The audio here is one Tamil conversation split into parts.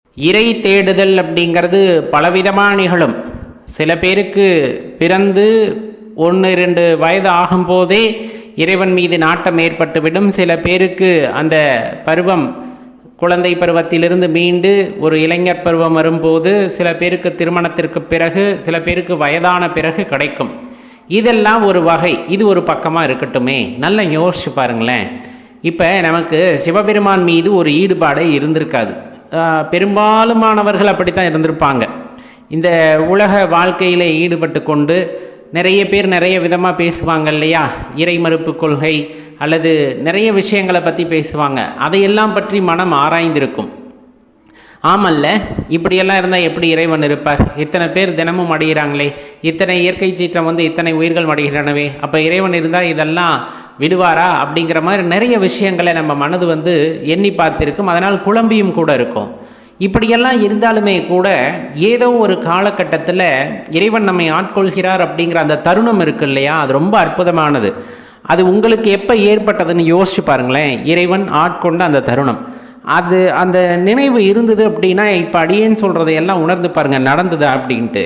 இறை தேடுதல் அப்படிங்கிறது பலவிதமாக நிகழும். சில பேருக்கு பிறந்து 1-2 வயது ஆகும்போதே இறைவன் மீது நாட்டம் ஏற்பட்டுவிடும். சில பேருக்கு அந்த பருவம் குழந்தை பருவத்திலிருந்து மீண்டு ஒரு இளைஞர் பருவம் வரும்போது, சில பேருக்கு திருமணத்திற்கு பிறகு, சில பேருக்கு வயதான பிறகு கிடைக்கும். இதெல்லாம் ஒரு வகை. இது ஒரு பக்கமாக இருக்கட்டுமே. நல்லா யோசிச்சு பாருங்களேன். இப்போ நமக்கு சிவபெருமான் மீது ஒரு ஈடுபாடே இருந்திருக்காது. பெரும்பாலுமானவர்கள் அப்படித்தான் இருந்திருப்பாங்க. இந்த உலக வாழ்க்கையில் ஈடுபட்டு கொண்டு நிறைய பேர் நிறைய விதமாக பேசுவாங்க இல்லையா? இறை மறுப்பு கொள்கை அல்லது நிறைய விஷயங்களை பற்றி பேசுவாங்க. அதையெல்லாம் பற்றி மனம் ஆராய்ந்திருக்கும். ஆமல்ல, இப்படியெல்லாம் இருந்தால் எப்படி இறைவன் இருப்பார்? இத்தனை பேர் தினமும் அடைகிறாங்களே, இத்தனை இயற்கை சீற்றம் இத்தனை உயிர்கள் அடைகிறனவே, அப்போ இறைவன் இருந்தால் இதெல்லாம் விடுவாரா? அப்படிங்கிற மாதிரி நிறைய விஷயங்களை நம்ம மனது எண்ணி பார்த்திருக்கும். அதனால் குழம்பியும் கூட இருக்கும். இப்படியெல்லாம் இருந்தாலுமே கூட ஏதோ ஒரு காலகட்டத்தில் இறைவன் நம்மை ஆட்கொள்கிறார் அப்படிங்கிற அந்த தருணம் இருக்கு இல்லையா? அது ரொம்ப அற்புதமானது. அது உங்களுக்கு எப்போ ஏற்பட்டதுன்னு யோசிச்சு பாருங்களேன். இறைவன் ஆட்கொண்ட அந்த தருணம், அது அந்த நினைவு இருந்தது அப்படின்னா, இப்போ அடியேன்னு சொல்கிறதையெல்லாம் உணர்ந்து பாருங்கள், நடந்தது அப்படின்ட்டு.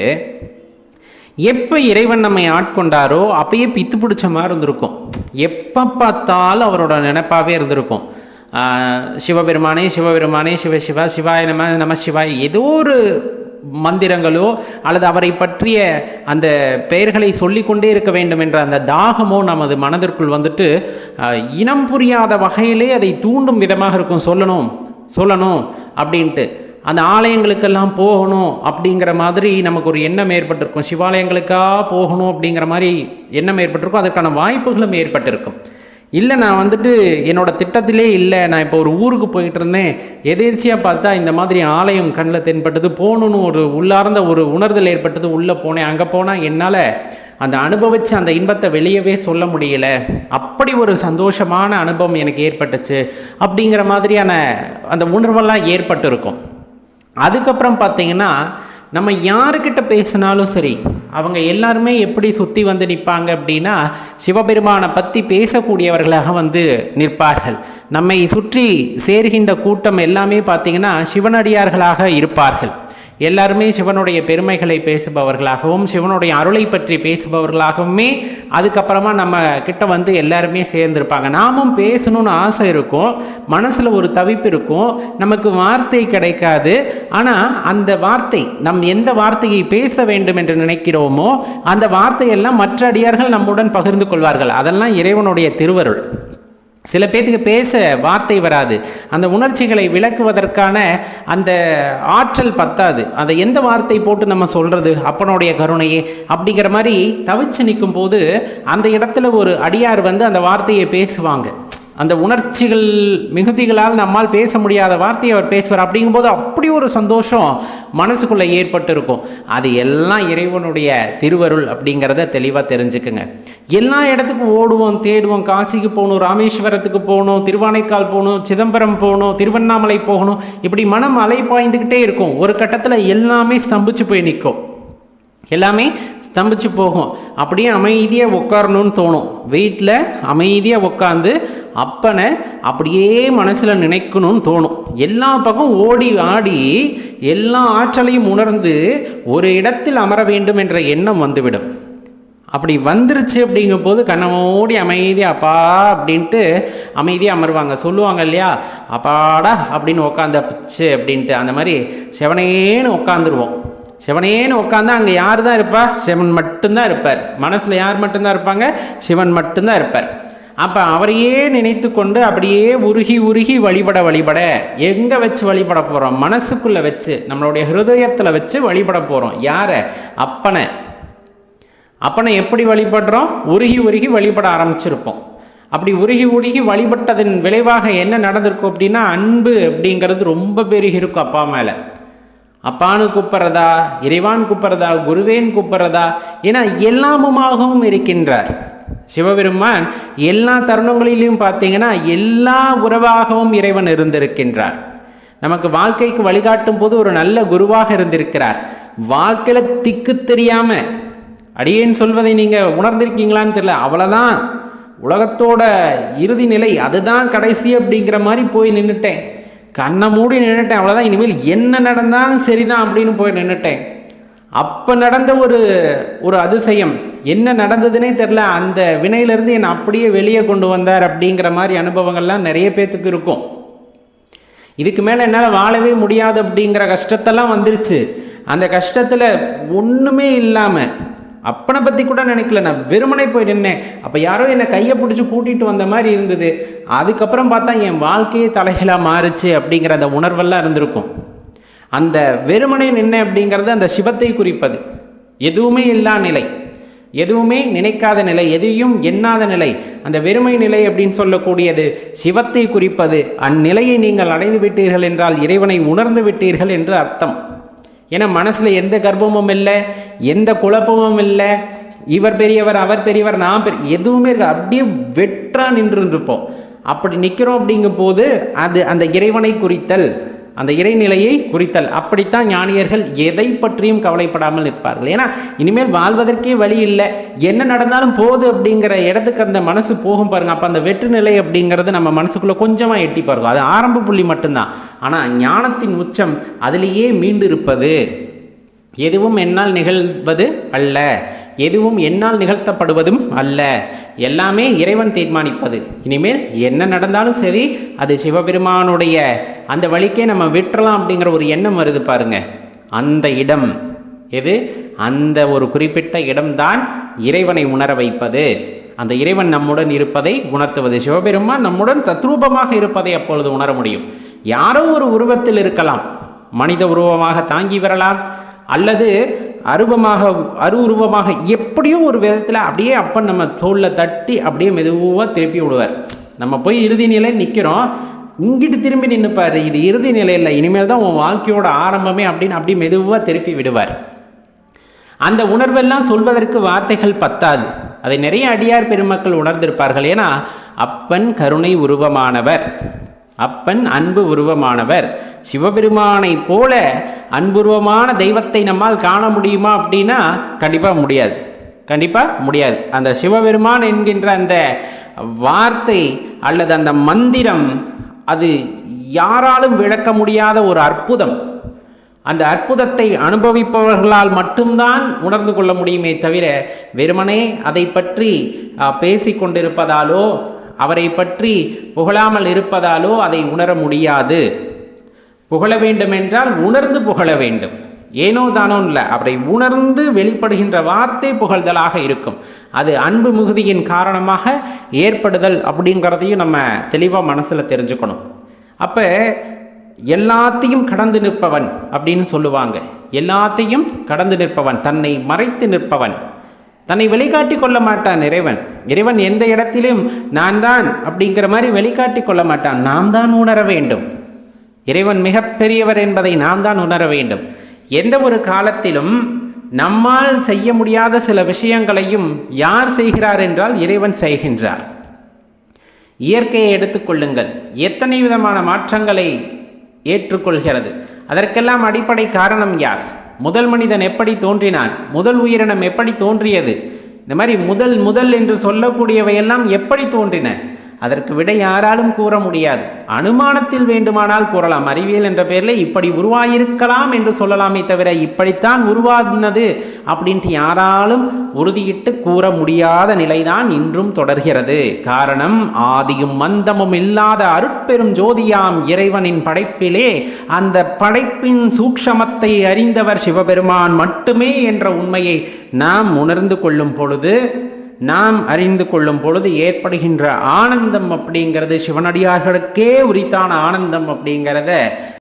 எப்போ இறைவன் நம்மை ஆட்கொண்டாரோ அப்பயே பித்து பிடிச்ச மாதிரி இருந்திருக்கும். எப்போ பார்த்தாலும் அவரோட நினைப்பாகவே இருந்திருக்கும். சிவபெருமானே சிவபெருமானே, சிவ சிவா, சிவாய நம சிவாய், ஏதோ ஒரு மந்திரங்களோ அல்லது அவரை பற்றிய அந்த பெயர்களை சொல்லிக்கொண்டே இருக்க வேண்டும் என்ற அந்த தாகமோ நமது மனதிற்குள் இனம் புரியாத வகையிலே அதை தூண்டும் விதமாக இருக்கும். சொல்லணும் அப்படின்ட்டு அந்த ஆலயங்களுக்கெல்லாம் போகணும் அப்படிங்கிற மாதிரி நமக்கு ஒரு எண்ணம் ஏற்பட்டிருக்கும். சிவாலயங்களுக்காக போகணும் அப்படிங்கிற மாதிரி எண்ணம் ஏற்பட்டிருக்கும். அதற்கான வாய்ப்புகளும் ஏற்பட்டிருக்கும். இல்லை, நான் என்னோட திட்டத்திலே இல்லை, நான் இப்போ ஒரு ஊருக்கு போயிட்டு இருந்தேன், எதேர்ச்சியாக பார்த்தா இந்த மாதிரி ஆலயம் கண்ணில் தென்பட்டது, போகணுன்னு ஒரு உள்ளார்ந்த ஒரு உணர்தல் ஏற்பட்டது, உள்ளே போனேன். அங்கே போனால் என்னால் அந்த அனுபவிச்ச அந்த இன்பத்தை வெளியவே சொல்ல முடியல, அப்படி ஒரு சந்தோஷமான அனுபவம் எனக்கு ஏற்பட்டுச்சு அப்படிங்கிற மாதிரியான அந்த உணர்வெல்லாம் ஏற்பட்டிருக்கும். அதுக்கப்புறம் பார்த்தீங்கன்னா, நம்ம யாருக்கிட்ட பேசினாலும் சரி, அவங்க எல்லாருமே எப்படி சுற்றி நிற்பாங்க அப்படின்னா, சிவபெருமானை பற்றி பேசக்கூடியவர்களாக நிற்பார்கள். நம்மை சுற்றி சேர்கின்ற கூட்டம் எல்லாமே பார்த்தீங்கன்னா சிவனடியார்களாக இருப்பார்கள். எல்லாருமே சிவனுடைய பெருமைகளை பேசுபவர்களாகவும் சிவனுடைய அருளை பற்றி பேசுபவர்களாகவுமே அதுக்கப்புறமா நம்ம கிட்ட எல்லாருமே சேர்ந்திருப்பாங்க. நாமும் பேசணும்னு ஆசை இருக்கும், மனசில் ஒரு தவிப்பு இருக்கும், நமக்கு வார்த்தை கிடைக்காது. ஆனால் அந்த வார்த்தை, நம் எந்த வார்த்தையை பேச வேண்டும் என்று நினைக்கிறோமோ அந்த வார்த்தையெல்லாம் மற்ற அடியார்கள் நம்முடன் பகிர்ந்து கொள்வார்கள். அதெல்லாம் இறைவனுடைய திருவருள். சில பேருக்கு பேச வார்த்தை வராது, அந்த உணர்ச்சிகளை விளக்குவதற்கான அந்த ஆற்றல் பத்தாது. அதை எந்த வார்த்தை போட்டு நம்ம சொல்றது, அப்பனுடைய கருணையே அப்படிங்கிற மாதிரி தவிச்சு நிற்கும் போது அந்த இடத்துல ஒரு அடியார் அந்த வார்த்தையை பேசுவாங்க. அந்த உணர்ச்சிகள் மிகுதிகளால் நம்மால் பேச முடியாத வார்த்தையை அவர் பேசுவார். அப்படிங்கும்போது அப்படி ஒரு சந்தோஷம் மனசுக்குள்ளே ஏற்பட்டு இருக்கும். அது எல்லாம் இறைவனுடைய திருவருள் அப்படிங்கிறத தெளிவாக தெரிஞ்சுக்குங்க. எல்லா இடத்துக்கும் ஓடுவோம், தேடுவோம், காசிக்கு போகணும், ராமேஸ்வரத்துக்கு போகணும், திருவானைக்கால் போகணும், சிதம்பரம் போகணும், திருவண்ணாமலை போகணும், இப்படி மனம் அலை பாய்ந்துக்கிட்டே இருக்கும். ஒரு கட்டத்தில் எல்லாமே ஸ்தம்பிச்சு போய் நிற்கும், எல்லாமே ஸ்தம்பிச்சு போகும். அப்படியே அமைதியாக உட்காரணும்னு தோணும். வீட்டில் அமைதியாக உட்காந்து அப்பனை அப்படியே மனசில் நினைக்கணும்னு தோணும். எல்லா பக்கம் ஓடி ஆடி எல்லா ஆற்றலையும் உணர்ந்து ஒரு இடத்தில் அமர வேண்டும் என்ற எண்ணம் வந்துவிடும். அப்படி வந்துருச்சு அப்படிங்கும் போது கண்ணமோடி அமைதியாக அப்பா அப்படின்ட்டு அமைதியாக அமருவாங்க. சொல்லுவாங்க இல்லையா, அப்பாடா அப்படின்னு உட்காந்துச்சு அப்படின்ட்டு. அந்த மாதிரி செவனேன்னு உட்காந்துருவோம். சிவனேன்னு உட்காந்தா அங்கே யார் தான் இருப்பா? சிவன் மட்டும்தான் இருப்பார். மனசில் யார் மட்டும்தான் இருப்பாங்க? சிவன் மட்டும்தான் இருப்பார். அப்போ அவரையே நினைத்து கொண்டு அப்படியே உருகி உருகி வழிபட எங்கே வச்சு வழிபட போகிறோம்? மனசுக்குள்ளே வச்சு, நம்மளுடைய ஹிருதயத்தில் வச்சு வழிபட போகிறோம். யாரை? அப்பனை. அப்பனை எப்படி வழிபடுறோம்? உருகி உருகி வழிபட ஆரம்பிச்சிருப்போம். அப்படி உருகி உருகி வழிபட்டதன் விளைவாக என்ன நடந்திருக்கும் அப்படின்னா, அன்பு அப்படிங்கிறது ரொம்ப பெருகி இருக்கும் அப்பா மேலே. அப்பானு கூப்பிட்றதா, இறைவான் கூப்பிட்றதா, குருவேன் கூப்பிட்றதா, ஏன்னா எல்லாமுமாகவும் இருக்கின்றார் சிவபெருமான். எல்லா தருணங்களிலும் பார்த்தீங்கன்னா எல்லா உறவாகவும் இறைவன் இருந்திருக்கின்றார். நமக்கு வாழ்க்கைக்கு வழிகாட்டும் போது ஒரு நல்ல குருவாக இருந்திருக்கிறார். வாழ்க்கையில் திக்கு தெரியாம, அடியேன்னு சொல்வதை நீங்கள் உணர்ந்திருக்கீங்களான்னு தெரியல, அவ்வளோதான் உலகத்தோட இறுதி நிலை, அதுதான் கடைசி அப்படிங்கிற மாதிரி போய் நின்றுட்டேன். கண்ணை மூடி நின்றுட்டேன், அவ்வளோதான், இனிமேல் என்ன நடந்தாலும் சரிதான் அப்படின்னு போய் நின்றுட்டேன். அப்போ நடந்த ஒரு அதிசயம், என்ன நடந்ததுன்னே தெரில, அந்த வினையிலிருந்து என்னை அப்படியே வெளியே கொண்டு வந்தார் அப்படிங்கிற மாதிரி அனுபவங்கள்லாம் நிறைய பேர்த்துக்கு இருக்கும். இதுக்கு மேலே என்னால் வாழவே முடியாது அப்படிங்கிற கஷ்டத்தெல்லாம் வந்துருச்சு. அந்த கஷ்டத்தில் ஒன்றுமே இல்லாமல் அப்பனை பற்றி கூட நினைக்கல, நான் வெறுமனே போய் நின்னேன். அப்போ யாரோ என்னை கையை பிடிச்சி கூட்டிகிட்டு வந்த மாதிரி இருந்தது. அதுக்கப்புறம் பார்த்தா என் வாழ்க்கையே தலைகீழாக மாறுச்சு அப்படிங்கிற அந்த உணர்வெல்லாம் இருந்திருக்கும். அந்த வெறுமனே நின்ன அப்படிங்கிறது அந்த சிவத்தை குறிப்பது. எதுவுமே இல்லா நிலை, எதுவுமே நினைக்காத நிலை, எதையும் எண்ணாத நிலை, அந்த வெறுமை நிலை அப்படின்னு சொல்லக்கூடியது சிவத்தை குறிப்பது. அந்நிலையை நீங்கள் அடைந்து விட்டீர்கள் என்றால் இறைவனை உணர்ந்து விட்டீர்கள் என்று அர்த்தம். ஏன்னா மனசில் எந்த கர்ப்பமும் இல்லை, எந்த குழப்பமும் இல்லை, இவர் பெரியவர் அவர் பெரியவர் நான் எதுவுமே இருக்கு, அப்படியே வெற்றா நின்றுருப்போம். அப்படி நிற்கிறோம் அப்படிங்கும் போது அது அந்த இறைவனை குறித்தல், அந்த இறைநிலையை குறித்தல். அப்படித்தான் ஞானியர்கள் எதை பற்றியும் கவலைப்படாமல் நிற்பார்கள். ஏன்னா இனிமேல் வாழ்வதற்கே வழி இல்லை, என்ன நடந்தாலும் போகுது அப்படிங்கிற இடத்துக்கு அந்த மனசு போகும் பாருங்க. அப்போ அந்த வெற்று நிலை அப்படிங்கிறது நம்ம மனசுக்குள்ளே கொஞ்சமாக எட்டி பாருங்க. அது ஆரம்ப புள்ளி மட்டும்தான். ஆனால் ஞானத்தின் உச்சம் அதிலேயே மீண்டு இருப்பது. எதுவும் என்னால் நிகழ்வது அல்ல, எதுவும் என்னால் நிகழ்த்தப்படுவதும் அல்ல, எல்லாமே இறைவன் தீர்மானிப்பது. இனிமேல் என்ன நடந்தாலும் சரி, அது சிவபெருமானுடைய அந்த வழிக்கே நம்ம விட்டுறலாம் அப்படிங்கிற ஒரு எண்ணம் வருது பாருங்க. அந்த இடம் எது? அந்த ஒரு குறிப்பிட்ட இடம்தான் இறைவனை உணர வைப்பது. அந்த இறைவன் நம்முடன் இருப்பதை உணர்த்துவது. சிவபெருமான் நம்முடன் தத்ரூபமாக இருப்பதை அப்பொழுது உணர முடியும். யாரோ ஒரு உருவத்தில் இருக்கலாம், மனித உருவமாக தாங்கி வரலாம், அல்லது உருவமாக எப்படியோ ஒரு விதத்தில் அப்படியே அப்பன் நம்ம தோளில் தட்டி அப்படியே மெதுவாக திருப்பி விடுவார். நம்ம போய் இறுதி நிலை நிற்கிறோம், இங்கிட்டு திரும்பி நின்றுப்பார், இது இறுதி நிலையில் இனிமேல் தான் உன் வாழ்க்கையோட ஆரம்பமே அப்படின்னு அப்படியே மெதுவாக திருப்பி விடுவார். அந்த உணர்வெல்லாம் சொல்வதற்கு வார்த்தைகள் பத்தாது. அதை நிறைய அடியார் பெருமக்கள் உணர்ந்திருப்பார்கள். ஏன்னா அப்பன் கருணை உருவமானவர், அப்பன் அன்பு உருவமானவர். சிவபெருமானை போல அன்புருவமான தெய்வத்தை நம்மால் காண முடியுமா அப்படின்னா கண்டிப்பாக முடியாது, கண்டிப்பாக முடியாது. அந்த சிவபெருமான் என்கின்ற அந்த வார்த்தை அல்லது அந்த மந்திரம், அது யாராலும் விளக்க முடியாத ஒரு அற்புதம். அந்த அற்புதத்தை அனுபவிப்பவர்களால் மட்டும்தான் உணர்ந்து கொள்ள முடியுமே தவிர வெறுமனே அதை பற்றி பேசிக்கொண்டிருப்பதாலோ அவரை பற்றி புகழாமல் இருப்பதாலோ அதை உணர முடியாது. புகழ வேண்டும் என்றால் உணர்ந்து புகழ வேண்டும், ஏனோ தானோ இல்லை, அவரை உணர்ந்து வெளிப்படுகின்ற வார்த்தை புகழ்தலாக இருக்கும். அது அன்பு மிகுதியின் காரணமாக ஏற்படுதல் அப்படிங்கிறதையும் நம்ம தெளிவாக மனசில் தெரிஞ்சுக்கணும். அப்போ எல்லாத்தையும் கடந்து நிற்பவன் அப்படின்னு சொல்லுவாங்க. எல்லாத்தையும் கடந்து நிற்பவன், தன்னை மறைத்து நிற்பவன், தன்னை வெளிக்காட்டி கொள்ள மாட்டான் இறைவன். இறைவன் எந்த இடத்திலும் நான் தான் அப்படிங்கிற மாதிரி வெளிக்காட்டி கொள்ள மாட்டான். நாம் தான் உணர வேண்டும், இறைவன் மிகப்பெரியவர் என்பதை நாம் தான் உணர வேண்டும். எந்த ஒரு காலத்திலும் நம்மால் செய்ய முடியாத சில விஷயங்களையும் யார் செய்கிறார் என்றால் இறைவன் செய்கின்றார். இயற்கையை எடுத்துக்கொள்ளுங்கள், எத்தனை விதமான மாற்றங்களை ஏற்றுக்கொள்கிறது. அதற்கெல்லாம் அடிப்படை காரணம் யார்? முதல் மனிதன் எப்படி தோன்றினான்? முதல் உயிரினம் எப்படி தோன்றியது? இந்த மாதிரி முதல் என்று சொல்லக்கூடியவையெல்லாம் எப்படி தோன்றின? அதற்கு விடை யாராலும் கூற முடியாது. அனுமானத்தில் வேண்டுமானால் கூறலாம். அறிவியல் என்ற பெயரில் இப்படி உருவாயிருக்கலாம் என்று சொல்லலாமே தவிர இப்படித்தான் உருவானது அப்படின்ட்டு யாராலும் உறுதியிட்டு கூற முடியாத நிலைதான் இன்றும் தொடர்கிறது. காரணம், ஆதியும் மந்தமும் இல்லாத அருட்பெரும் ஜோதியாம் இறைவனின் படைப்பிலே அந்த படைப்பின் சூக்ஷமத்தை அறிந்தவர் சிவபெருமான் மட்டுமே என்ற உண்மையை நாம் உணர்ந்து கொள்ளும் பொழுது, நாம் அறிந்து கொள்ளும் பொழுது ஏற்படுகின்ற ஆனந்தம் அப்படிங்கிறது சிவனடியார்களுக்கே உரித்தான ஆனந்தம் அப்படிங்கிறத